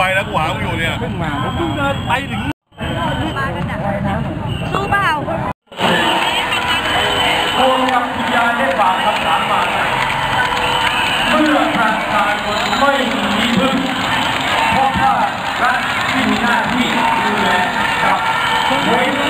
แล้วกูหามึงอยู่เนี่ยเพิ่งมาเพิ่งเดินไปถึงมากันจ้ะรู้เปล่าคนกับวิญญาณได้ฝากคำถามมาเมื่อทางการคนไม่มีพึ่งเพราะว่ารัฐที่มีหน้าที่ดูแลกับ